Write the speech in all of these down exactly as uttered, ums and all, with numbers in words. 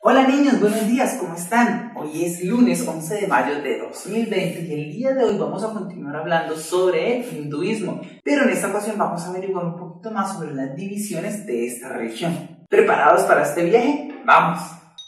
Hola niños, buenos días, ¿cómo están? Hoy es lunes once de mayo de dos mil veinte y el día de hoy vamos a continuar hablando sobre el hinduismo, pero en esta ocasión vamos a averiguar un poquito más sobre las divisiones de esta religión. ¿Preparados para este viaje? ¡Vamos!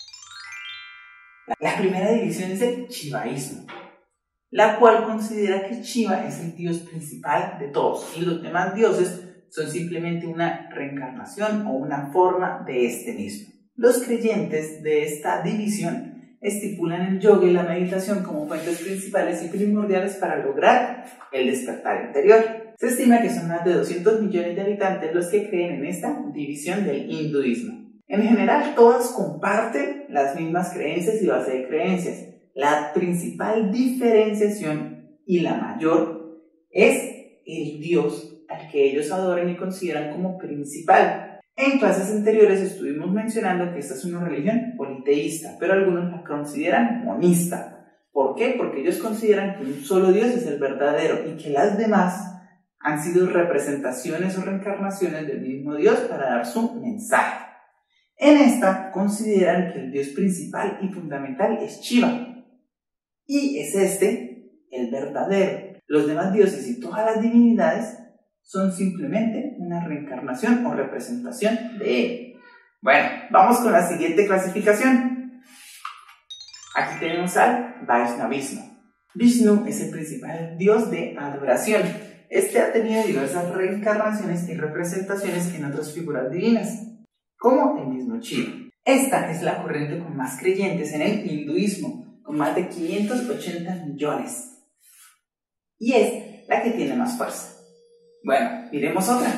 La primera división es el shivaísmo, la cual considera que Shiva es el dios principal de todos y los demás dioses son simplemente una reencarnación o una forma de este mismo. Los creyentes de esta división estipulan el yoga y la meditación como fuentes principales y primordiales para lograr el despertar interior. Se estima que son más de doscientos millones de habitantes los que creen en esta división del hinduismo. En general, todas comparten las mismas creencias y base de creencias. La principal diferenciación y la mayor es el dios al que ellos adoran y consideran como principal. En clases anteriores estuvimos mencionando que esta es una religión politeísta, pero algunos la consideran monista. ¿Por qué? Porque ellos consideran que un solo Dios es el verdadero y que las demás han sido representaciones o reencarnaciones del mismo Dios para dar su mensaje. En esta consideran que el Dios principal y fundamental es Shiva, y es este el verdadero. Los demás dioses y todas las divinidades son simplemente una reencarnación o representación de él. Bueno, vamos con la siguiente clasificación. Aquí tenemos al Vaishnavismo. Vishnu es el principal dios de adoración. Este ha tenido diversas reencarnaciones y representaciones en otras figuras divinas, como el mismo Shiva. Esta es la corriente con más creyentes en el hinduismo, con más de quinientos ochenta millones. Y es la que tiene más fuerza. Bueno, miremos otra.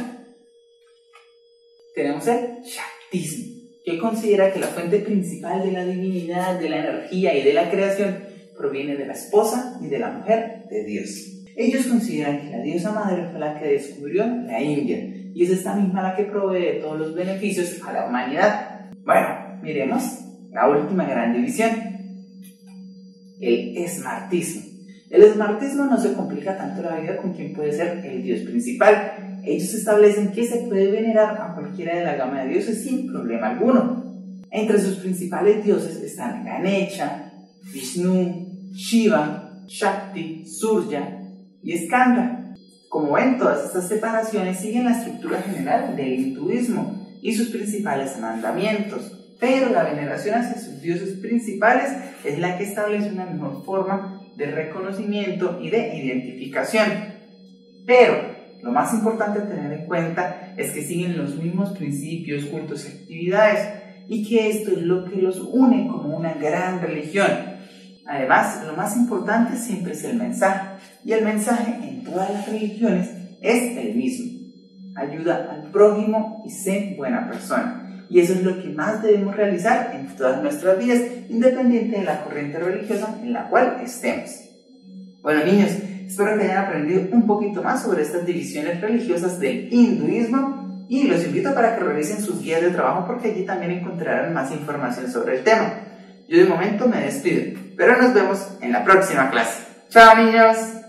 Tenemos el Shaktismo, que considera que la fuente principal de la divinidad, de la energía y de la creación proviene de la esposa y de la mujer de Dios. Ellos consideran que la diosa madre fue la que descubrió la India, y es esta misma la que provee todos los beneficios a la humanidad. Bueno, miremos la última gran división, el Smartismo. El Smartismo no se complica tanto la vida con quien puede ser el dios principal. Ellos establecen que se puede venerar a cualquiera de la gama de dioses sin problema alguno. Entre sus principales dioses están Ganesha, Vishnu, Shiva, Shakti, Surya y Skanda. Como ven, todas estas separaciones siguen la estructura general del hinduismo y sus principales mandamientos, pero la veneración hacia sus dioses principales es la que establece una mejor forma de reconocimiento y de identificación. Pero lo más importante a tener en cuenta es que siguen los mismos principios, cultos y actividades, y que esto es lo que los une como una gran religión. Además, lo más importante siempre es el mensaje, y el mensaje en todas las religiones es el mismo: ayuda al prójimo y sé buena persona. Y eso es lo que más debemos realizar en todas nuestras vidas, independiente de la corriente religiosa en la cual estemos. Bueno niños, espero que hayan aprendido un poquito más sobre estas divisiones religiosas del hinduismo y los invito para que revisen sus guías de trabajo porque allí también encontrarán más información sobre el tema. Yo de momento me despido, pero nos vemos en la próxima clase. ¡Chao niños!